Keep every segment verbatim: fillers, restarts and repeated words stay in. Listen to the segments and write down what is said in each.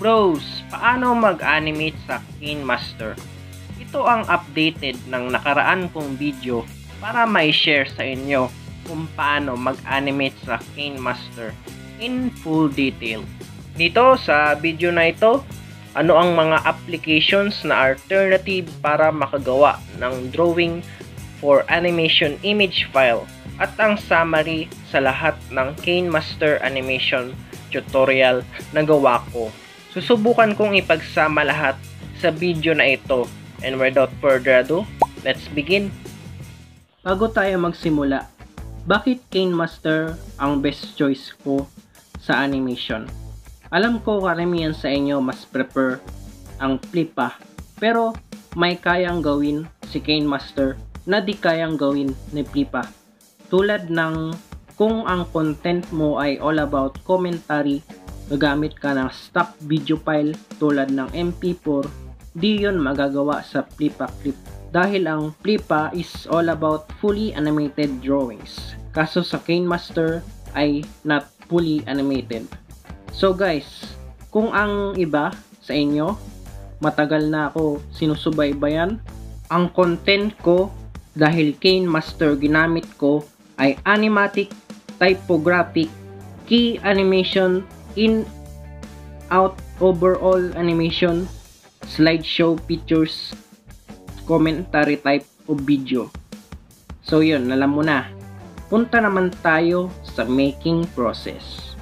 Bros, paano mag-animate sa KineMaster? Ito ang updated ng nakaraan kong video para may share sa inyo kung paano mag-animate sa KineMaster in full detail. Dito sa video na ito, ano ang mga applications na alternative para makagawa ng drawing for animation image file at ang summary sa lahat ng KineMaster animation tutorial na gawa ko. Susubukan kong ipagsama lahat sa video na ito. And without further ado, let's begin. Bago tayo magsimula, bakit KineMaster ang best choice ko sa animation? Alam ko karamihan sa inyo mas prefer ang Flipa, pero may kayang gawin si KineMaster na di kayang gawin ni Flipa. Tulad ng kung ang content mo ay all about commentary, gagamit ka ng stock video file tulad ng M P four, di yun magagawa sa Flipa Clip dahil ang Flipa is all about fully animated drawings, kaso sa KineMaster ay not fully animated. So guys, kung ang iba sa inyo matagal na ako sinusubaybayan, ang content ko dahil KineMaster ginamit ko ay animatic, typographic, key animation, in, out, overall animation, slideshow pictures, commentary type of video. So yun, alam mo na. Punta naman tayo sa making process.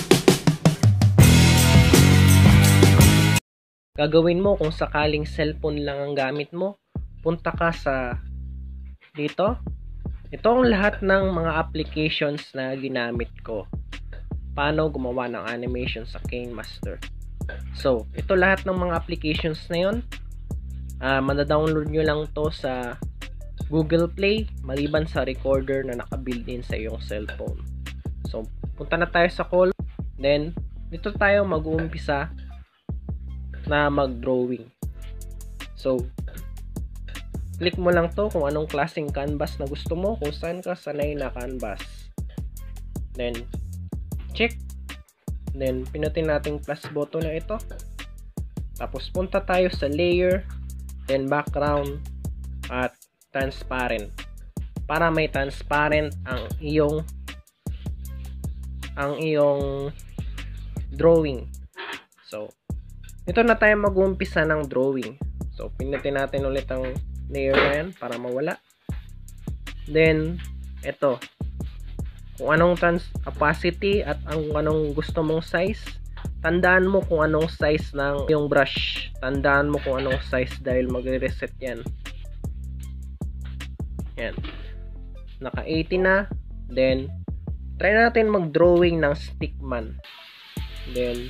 Gagawin mo kung sakaling cellphone lang ang gamit mo, punta ka sa dito. Ito ang lahat ng mga applications na ginamit ko. Paano gumawa ng animation sa KineMaster. So, ito lahat ng mga applications na yun. Uh, Manadownload nyo lang to sa Google Play, maliban sa recorder na naka-built-in sa iyong cellphone. So, punta na tayo sa call. Then, dito tayo mag-uumpisa na mag-drawing. So, click mo lang to kung anong klaseng canvas na gusto mo, kung saan ka sanay na canvas. Then, check. Then, pinutin natin plus button na ito. Tapos, punta tayo sa layer, then background, at transparent. Para may transparent ang iyong ang iyong drawing. So, ito na tayo mag-uumpisa ng drawing. So, pinutin natin ulit ang layer na yan para mawala. Then, ito. Kung anong trans opacity at ang anong gusto mong size. Tandaan mo kung anong size ng yung brush. Tandaan mo kung anong size dahil magre-reset yan. Yan. Naka eighty na. Then, try natin mag-drawing ng stickman. Then,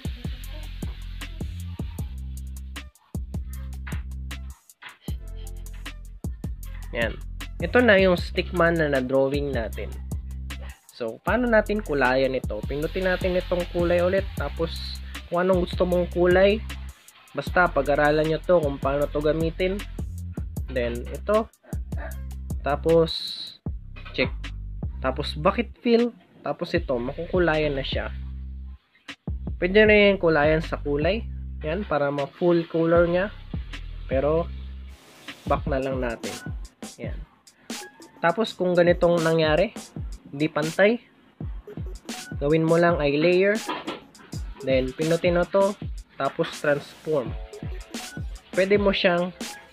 yan. Ito na yung stickman na na-drawing natin. So, paano natin kulayan ito? Pindutin natin itong kulay ulit. Tapos, kung anong gusto mong kulay, basta pag-aralan nyo to kung paano to gamitin. Then, ito. Tapos, check. Tapos, bucket fill. Tapos ito, makukulayan na siya. Pwede na yung kulayan sa kulay. Yan, para ma-full color niya. Pero, back na lang natin. Yan. Tapos, kung ganitong nangyari, hindi pantay, gawin mo lang ay layer, then pinutin mo to, tapos transform. Pwede mo siyang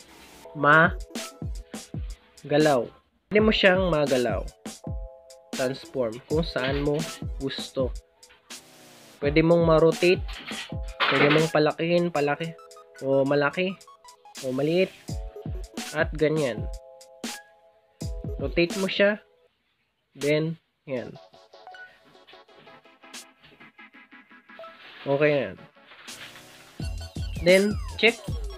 magalaw. Pwede mo siyang magalaw. Transform kung saan mo gusto. Pwede mong ma-rotate, pwede mong palakihin, palaki, o malaki, o maliit, at ganyan. Rotate mo siya. Then, yan. Okay na yan. Then, check.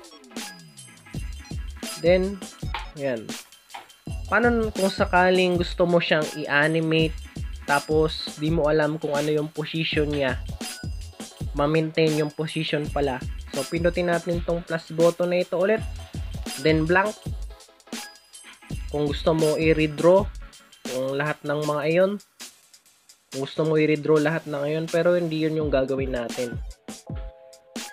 Then, yan. Paano kung sakaling gusto mo siyang i-animate, tapos di mo alam kung ano yung position niya, ma-maintain yung position pala. So, pindutin natin tong plus button na ito ulit. Then, blank. Kung gusto mo i-redraw, kung lahat ng mga iyon, gusto mo i-redraw lahat ng iyon, pero hindi yun yung gagawin natin.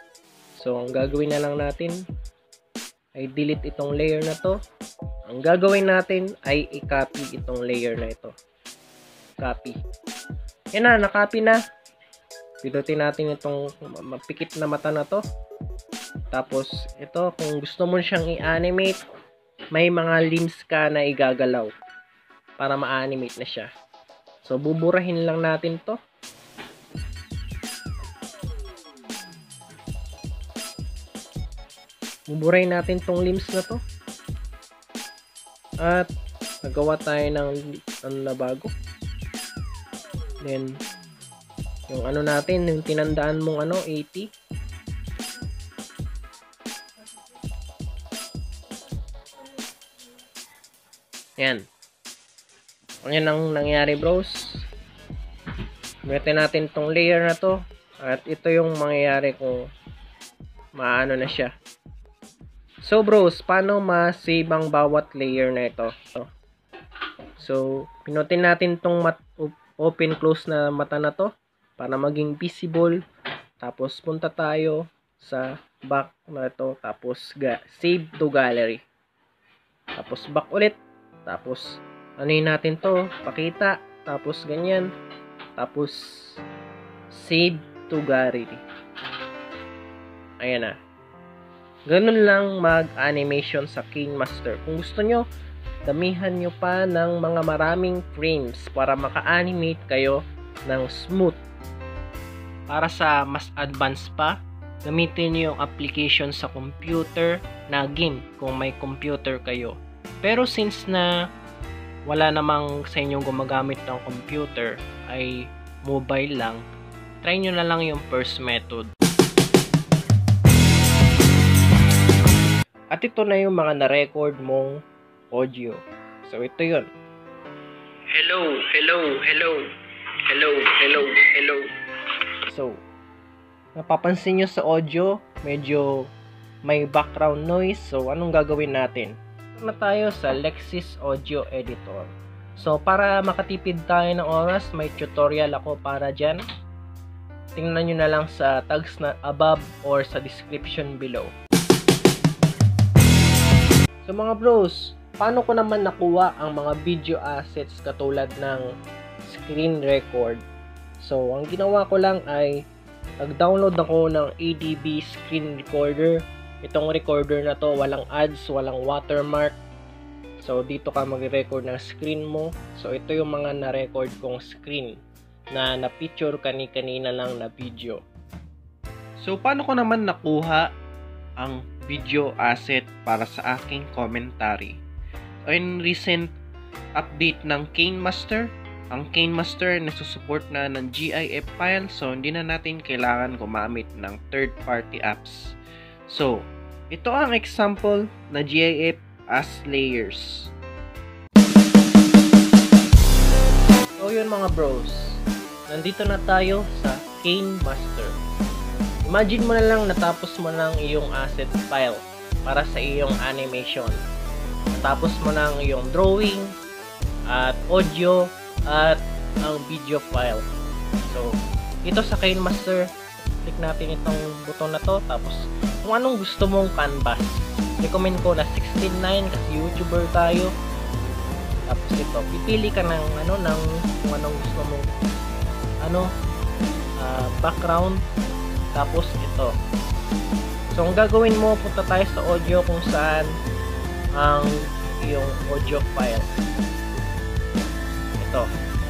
So, ang gagawin na lang natin ay delete itong layer na to. Ang gagawin natin ay i-copy itong layer na ito. Copy. Yan na, na-copy na. Pinutin natin itong mapikit na mata na to. Tapos, ito, kung gusto mo siyang i-animate, may mga limbs ka na igagalaw para ma-animate na siya. So, buburahin lang natin to. Buburahin natin tong limbs na to. At, nagawa tayo ng ano na bago. Then, yung ano natin, yung tinandaan mong ano, eighty. Yan. Yan ang nangyari, bros. Gamitin natin tong layer na to. At ito yung mangyayari kung maano na siya. So, bros, paano ma-save ang bawat layer na ito? So, pinutin natin tong open close na mata na to para maging visible. Tapos, punta tayo sa back na ito. Tapos, ga save to gallery. Tapos, back ulit. Tapos, anuhin natin to, pakita. Tapos, ganyan. Tapos, save to gallery. Ayan na. Ganun lang mag-animation sa KineMaster. Kung gusto nyo, damihan nyo pa ng mga maraming frames para maka-animate kayo ng smooth. Para sa mas advanced pa, gamitin nyo yung application sa computer na GIMP kung may computer kayo. Pero since na wala namang sa inyong gumagamit ng computer, ay mobile lang, try nyo na lang yung first method. At ito na yung mga na-record mong audio. So, ito yun. Hello, hello, hello. Hello, hello, hello. So, napapansin nyo sa audio, medyo may background noise. So, anong gagawin natin? Na tayo sa Lexis Audio Editor. So, para makatipid tayo ng oras, may tutorial ako para dyan. Tingnan nyo na lang sa tags na above or sa description below. So mga bros, paano ko naman nakuha ang mga video assets katulad ng screen record? So, ang ginawa ko lang ay nag-download ako ng A D B screen recorder. Itong recorder na to, walang ads, walang watermark. So, dito ka mag-record ng screen mo. So, ito yung mga na-record kong screen na na-picture kani-kanina lang na video. So, paano ko naman nakuha ang video asset para sa aking commentary? In recent update ng KineMaster, ang KineMaster nasusupport na ng G I F file, so hindi na natin kailangan gumamit ng third-party apps. So, ito ang example na G I F as layers. So yun mga bros, nandito na tayo sa KineMaster. Imagine mo na lang natapos mo ng iyong asset file para sa iyong animation. Natapos mo ng iyong drawing at audio at ang video file. So, ito sa KineMaster, click natin itong button na to. Tapos, kung anong gusto mong canvas, recommend ko na sixteen nine kasi YouTuber tayo. Tapos ito, pipili ka ng ano, ng kung anong gusto mong ano, uh, background. Tapos ito. So, ang gagawin mo, punta tayo sa audio kung saan ang yung audio file. Ito.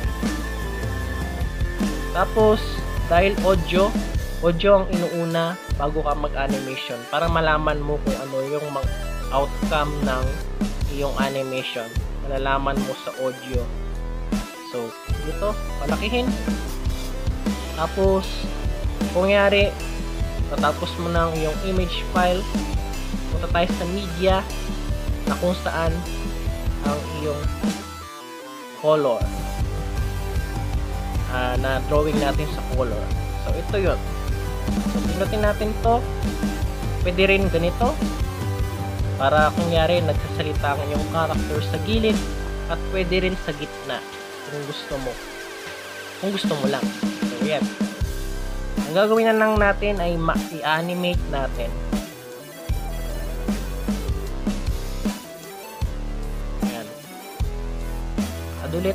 Tapos, dahil audio, audio ang inuuna bago ka mag-animation para malaman mo kung ano yung outcome ng iyong animation. Malalaman mo sa audio. So, dito, palakihin. Tapos, kung yari, natapos mo ng iyong image file, punta tayo sa media na kung saan ang iyong color uh, na drawing natin sa color. So, ito yun. So, pinutin natin to. Pwede rin ganito para kung yari nagsasalita ang iyong character sa gilid, at pwede rin sa gitna kung gusto mo. Kung gusto mo lang. So, yan. Ang gagawin na lang natin ay ma-animate natin. Ayan. Add ulit.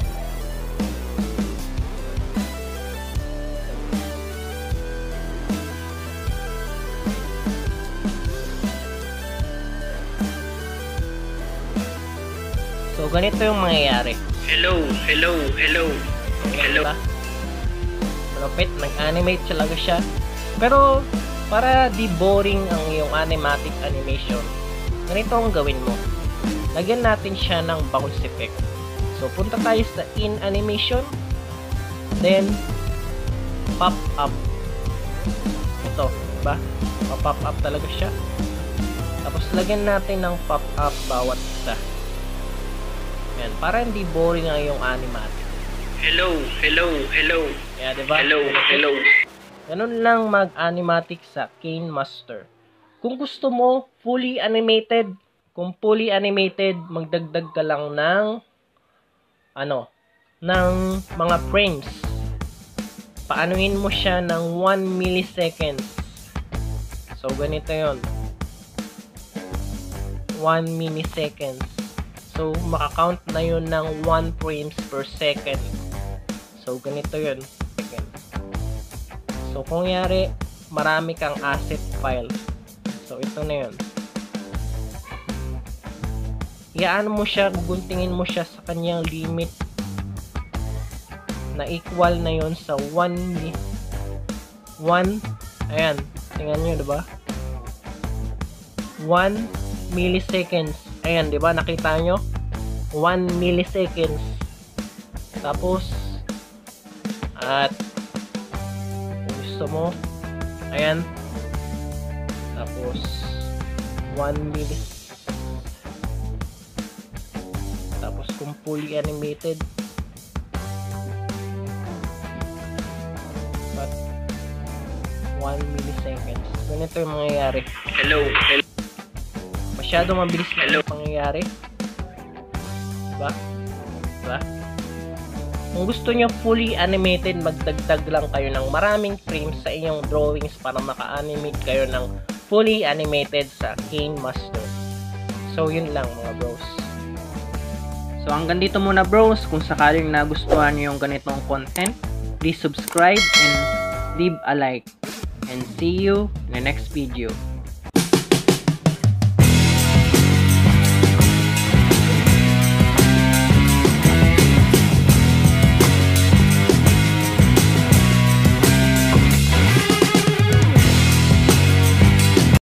So, ganito yung mangyayari. Hello, hello, hello, hello. Diba? Malapit, nag-animate talaga siya. Pero, para di boring ang iyong animatic animation, ganito ang gawin mo. Lagyan natin siya ng bounce effect. So, punta tayo sa in animation. Then, pop up. Ito, diba? Pa-pop up talaga siya. Tapos, lagyan natin ng pop up bawat isa. Yan, para hindi boring ang iyong animatic. Hello, hello, hello. Yeah, diba? Hello, hello. Ganun lang mag-animatic sa KineMaster. Kung gusto mo, fully animated. Kung fully animated, magdagdag ka lang ng ano, ng mga frames. Paanuhin mo siya ng one millisecond. So, ganito yon, one millisecond. So, makakount na yun ng one frames per second. So, ganito yun. Second. So, kung yari, marami kang asset file. So, ito na yun. Iyaan mo siya, guntingin mo siya sa kanyang limit na equal na yun sa one one, ayan, tingnan nyo, diba? one milliseconds. Ayan, di ba? Nakita nyo? one milliseconds. Tapos, at, kung gusto mo, ayan. Tapos, one milliseconds. Tapos, kung fully animated, but, one milliseconds. Ganito yung mangyayari. Hello, hello. Masyado mabilis na yung pangyayari. Diba? Diba? Kung gusto nyo fully animated, magdagdag lang kayo ng maraming frames sa inyong drawings para maka-animate kayo ng fully animated sa KineMaster. So, yun lang mga bros. So, hanggang dito muna bros. Kung sakaling nagustuhan nyo yung ganitong content, please subscribe and leave a like. And see you in the next video.